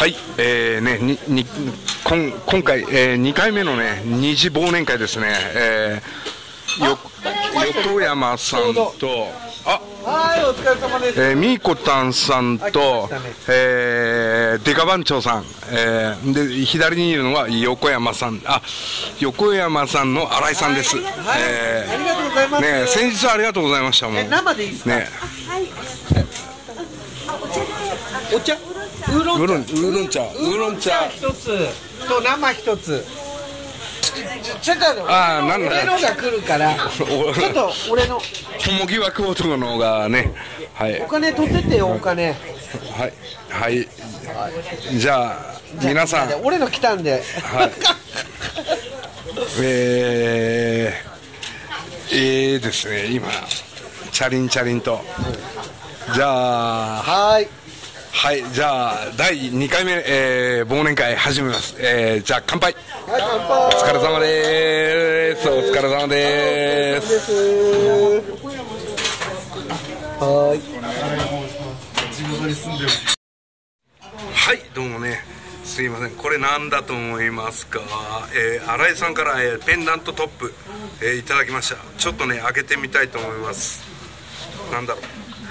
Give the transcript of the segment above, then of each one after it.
はい、今回、2回目のね、二次忘年会ですね。横山さんと、 はい、お疲れ様です。 みーこたんさんと、デカ番長さん、で左にいるのは横山さん、横山さんの新井さんです。 ありがとうございます。 ね、先日はありがとうございました。もう生でいいですか。 ね、 お茶、ウーロン茶一つと生一つ。ちょっと俺のが来るからちょっと俺の小麦は食うとこのがね、はい、 お金取っててよ、お金。 はいはい、じゃあ皆さん、 俺の来たんで、 はいですね、今チャリンと、じゃあはい、じゃあ第2回目、忘年会始めます。じゃあ乾杯。 はい、乾杯。 お疲れ様です。お疲れ様です。 はい。 はい、どうもね、すいません。これなんだと思いますか。新井さんから、ペンダントトップ、いただきました。ちょっとね、開けてみたいと思います。なんだろう。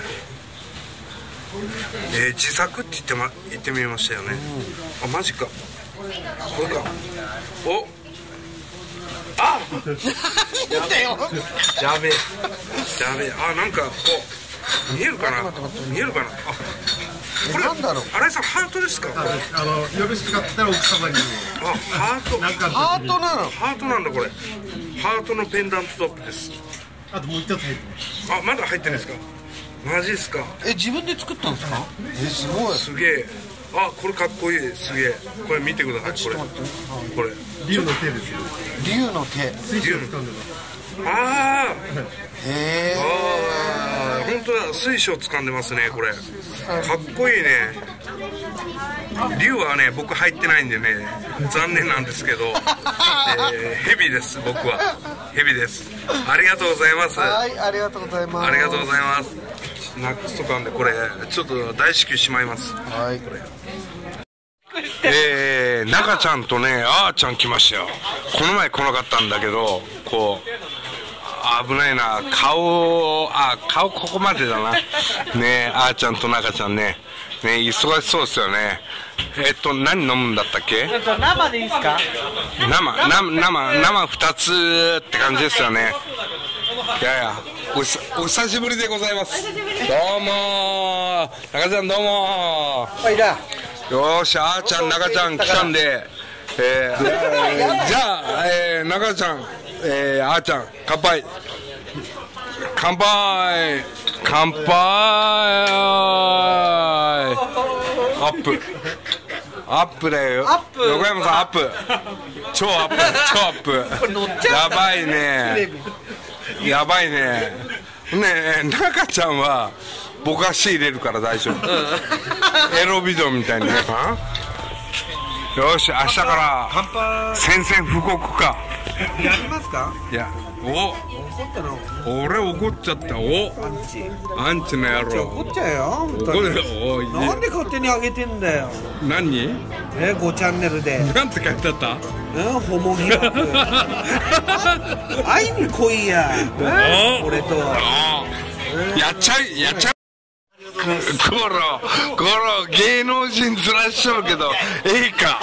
自作って言ってみましたよね。マジか。これか。お。やべえ。なんかこう見えるかな。これなんだろう。新井さん、ハートですか。よろしかったら奥様に。 ハートなの。ハートなんだこれ。ハートのペンダントトップです。 あともう一つ入ってます。 まだ入ってるんですか。マジですか。 自分で作ったんですか。すごい。 すげえ。これかっこいい。すげえ。これ見てください。これ竜の手ですよ。 竜の手。 水晶掴んでます。 本当だ、水晶掴んでますね。これかっこいいね。竜はね、僕入ってないんでね、残念なんですけど、蛇です。僕は蛇です。ありがとうございます。 はい、ありがとうございます。 ありがとうございます。ナックスとかんで、これちょっと大至急しまいます。 はい。 これ中ちゃんとね、あーちゃん来ましたよ。この前来なかったんだけど、こう危ないな、顔ここまでだな。ね、あーちゃんと中ちゃんね、忙しそうですよね。何飲むんだったっけ。 生でいいですか。 生2つって感じですよね。いやお久しぶりでございます。どうも中ちゃん、どうも。 はいだ。 よーし、あーちゃん中ちゃん来たんで、じゃあ、中ちゃん、あーちゃん、乾杯。アップだよ。横山さん、アップ。超アップ。やばいね。ねえ、中ちゃんは僕が仕入れるから大丈夫。エロビデオみたいにね。よし、明日から宣戦布告か。 やりますか。 いや、俺怒っちゃった。アンチの野郎。 怒っちゃうよ。なんで勝手に上げてんだよ。 何 ？5チャンネルで。 なんて書いてあった？ ホモ疑惑。会いに来いや。俺と。 やっちゃう。この芸能人ずらしちゃうけど、ええか。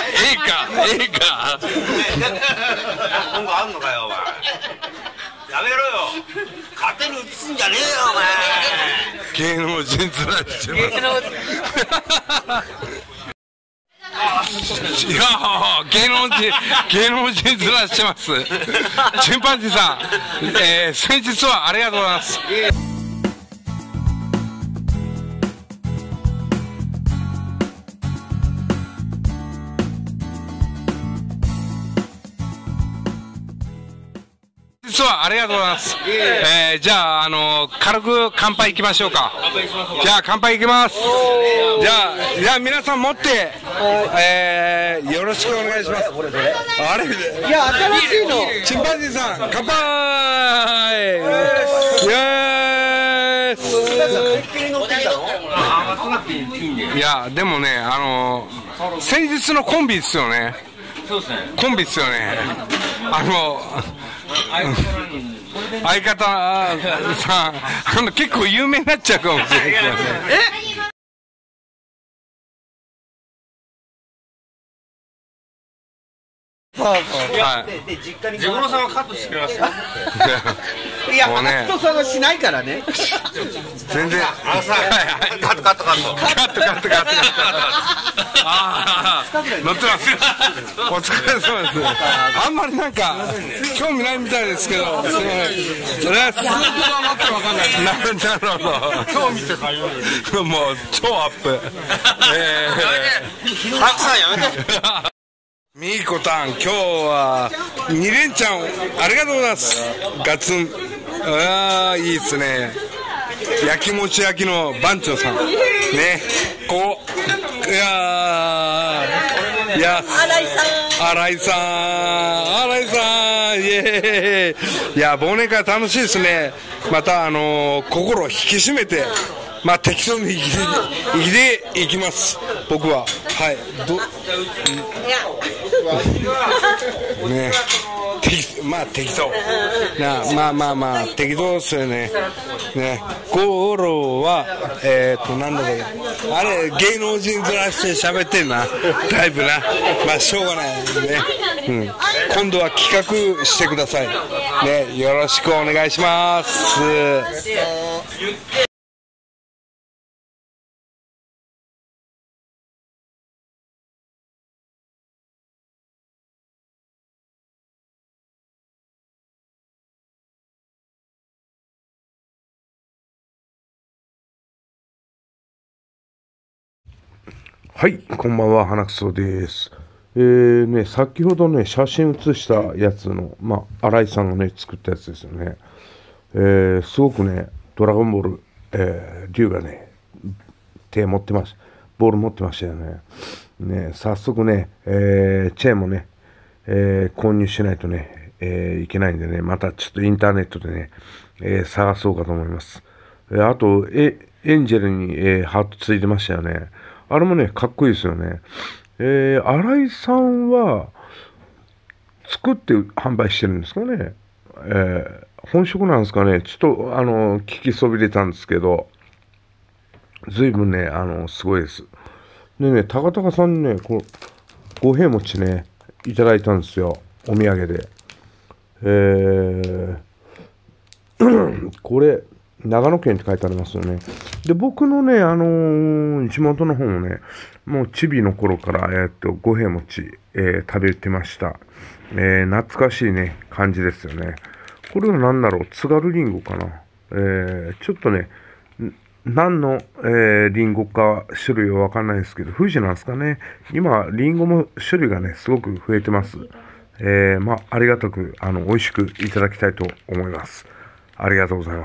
今後あんのかよ、お前。やめろよ。勝手に映すんじゃねえよ、お前。 芸能人ずらしちゃう。いや、芸能人ずらしてます。チンパンジーさん、先日はありがとうございます。ありがとうございます。じゃあ、軽く乾杯いきましょうか。じゃあ乾杯いきます。じゃあ皆さん持って、よろしくお願いします。あれ、いや、新しいの。 チンパンジーさん、乾杯。イエーイ。いや、でもね、 先日のコンビですよね。 そうですね。 コンビですよね。相方さん、結構有名になっちゃうかもしれないですよね。 そうそう。 で実家に自分のさんはカットしてくれました。 いや、カットさんはしないからね。 全然。 あのさ、カット。 カット。ああ、乗ってます。お疲れ様です。あんまりなんか興味ないみたいですけど、すみません。それは本当はわけわかんない。なるほど。興味とか言うよりもう超アップ。 やめて。ハクさんやめて。 みーこたん、今日は2連チャンありがとうございます。ガツン。ああ、いいっすね。焼きもち焼きの番長さん。ね。いや新井さん、イエーイ。いや、忘年会楽しいですね。また、心を引き締めて、まあ、適当に生きていきます。僕は。はい。ね。まあ適当まあ適当ですよね。ね、ゴロはなんだろう、あれ芸能人ずらして喋ってんな、だいぶな。まあしょうがないね。今度は企画してくださいね。よろしくお願いします。はい、こんばんは、花くそです。先ほどね、写真写したやつの、新井さんがね、作ったやつですよね。すごくね、ドラゴンボール、竜がね、ボール持ってましたよね。早速ね、チェーンもね、購入しないとね、いけないんでね、またちょっとインターネットでね、探そうかと思います。あと、エンジェルに、ハートついてましたよね。あれもね、かっこいいですよね。新井さんは、作って販売してるんですかね。本職なんですかね。ちょっと、聞きそびれたんですけど、随分ね、すごいです。でね、高々さんにね、五平餅ね、いただいたんですよ。お土産で。これ、長野県って書いてありますよね。で、僕のね、地元の方もね、もうチビの頃から、五平餅、食べてました。懐かしいね、感じですよね。これは何だろう、津軽りんごかな。ちょっとね、何の、りんごか種類はわかんないですけど、富士なんですかね。今、りんごも種類がね、すごく増えてます。ありがたく、美味しくいただきたいと思います。ありがとうございます。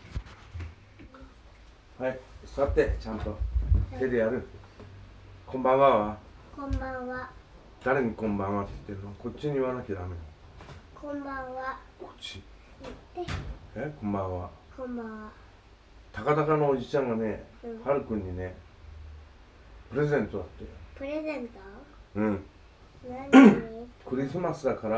はい、座って、ちゃんと手でやる。こんばんは。 こんばんは。 誰にこんばんはって言ってるの？こっちに言わなきゃダメ。 こんばんは。 こっち。こんばんは。 こんばんは。 高々のおじちゃんがね、はるくんにね、プレゼントだって。 プレゼント？ うん。 何？ クリスマスだから、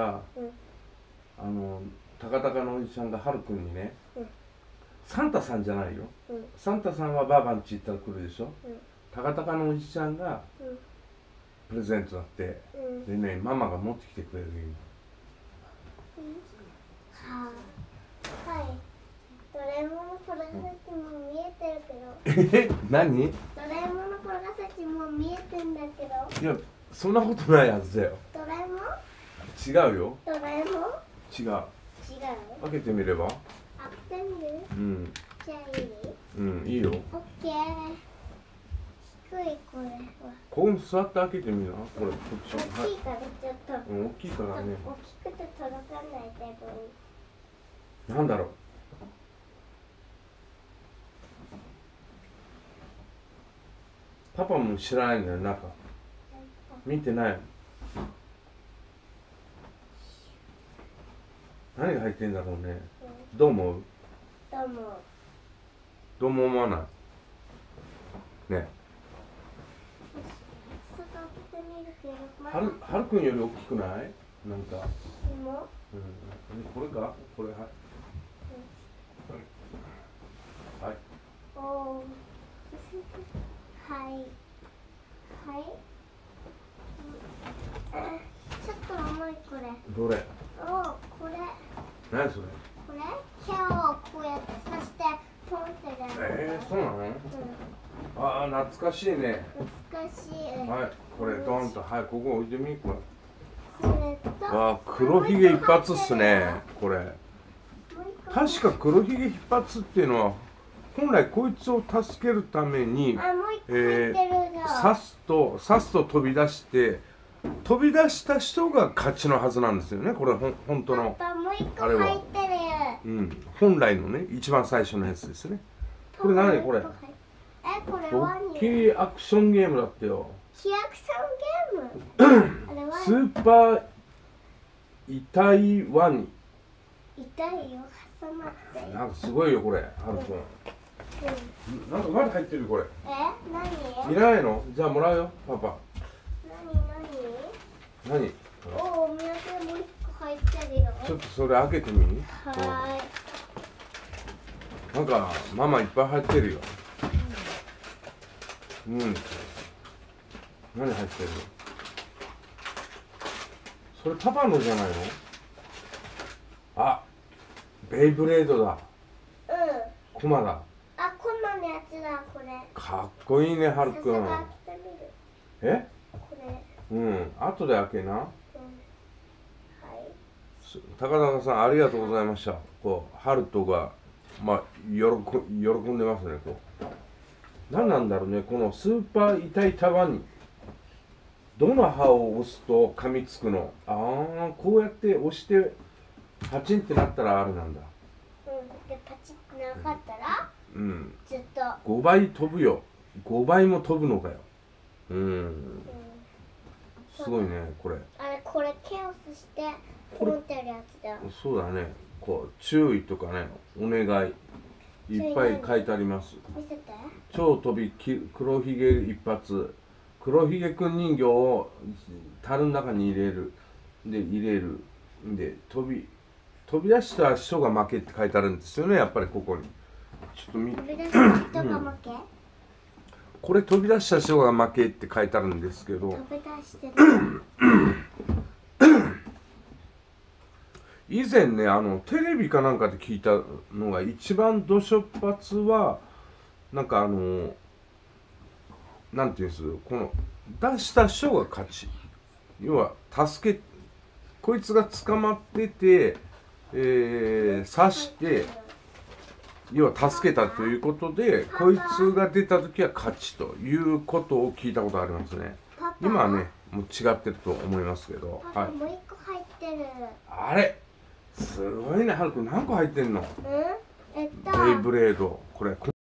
高々のおじちゃんがはるくんにね、サンタさんじゃないよ。サンタさんはばあばんち行ったら来るでしょ。高々のおじちゃんがプレゼントだって。でね、ママが持ってきてくれるよ。 はい。ドラえもんの転がしも見えてるけど。 何？ ドラえもんの転がしも見えてんだけど。 いや、そんなことないはずだよ。 ドラえもん？ 違うよ。 ドラえもん？ 違う。 違う。 開けてみれば？ 開けてみる？ うん。 じゃあいい？ うん、いいよ。 オッケー。低いこれは。 ここに座って開けてみな。これ、こっち。 大きいからちょっと。 大きいからね。 大きくて届かないけど。 なんだろう。パパも知らないんだよ、中。見てない。何が入ってんだろうね。どう思う？ どうも。 どうも思わない。ね。 外はるくんより大きくない？なんか。 もこれか？これはい。はい。 おお。はい。はい。ちょっと重いこれ。 どれ？ おこれ。 何それ？ これ？手をこうやって刺してポンってやる。 そうなの？ああ、懐かしいね。 懐かしい。 はい、これドンと、はい、ここ置いてみ、これ。 それと。 ああ、黒ひげ一発っすね、これ。確か黒ひげ一発っていうのは、本来こいつを助けるために、刺すと飛び出して、飛び出した人が勝ちのはずなんですよね、これ本当の。あれは。本来のね、一番最初のやつですね。これ何これ？ドッキリアクションゲームだってよ。 リアクションゲームスーパー痛いワニ。 痛いよ、挟まって。 なんかすごいよこれ、はるくん。なんかまだ入ってるこれ。 何？ いらないの？じゃあもらうよ、パパ。何？ おお、お土産もう一個入ってるよ。 ちょっとそれ開けてみ。 はい。 なんかママいっぱい入ってるよ。何入ってるの？それパパのじゃないの？あ、ベイブレードだ。コマだ。 あ、コマのやつだ、これ。 かっこいいね、はるくん。え？ これ。 後で開けな。 はい。 高田さん、ありがとうございました。こう、ハルトが、まあ、喜んでますね、こう。何なんだろうね、このスーパー痛いタワニ。どの歯を押すと噛みつくの？ああ、こうやって押して、パチンってなったらあれなんだ。 で、パチンってなかったらずっと。 5倍飛ぶよ。5倍も飛ぶのかよ。すごいね、これ。 これケオスしてポンってやるやつだ。 そうだね。こう注意とかね、お願いいっぱい書いてあります。 見せて。 超飛び黒ひげ一発。黒ひげくん人形を樽の中に入れる。で飛び出した人が負けって書いてあるんですよね、やっぱりここに。ちょっと見て。飛び出した人が負け？これ飛び出した人が負けって書いてあるんですけど。飛び出してる。以前ね、テレビかなんかで聞いたのが、一番ドショッパツは、なんかなんていうんです、この、出した人が勝ち。要は、こいつが捕まってて、刺して、要は助けたということで、こいつが出た時は勝ちということを聞いたことありますね。今はね、もう違ってると思いますけど。 はい。もう一個入ってる。 あれすごいね、はるくん何個入ってんの？ベイブレード。これ。